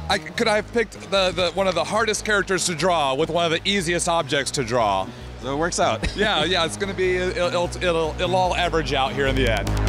Could I have picked one of the hardest characters to draw with one of the easiest objects to draw? So it works out. Yeah, it's gonna be, it'll all average out here in the end.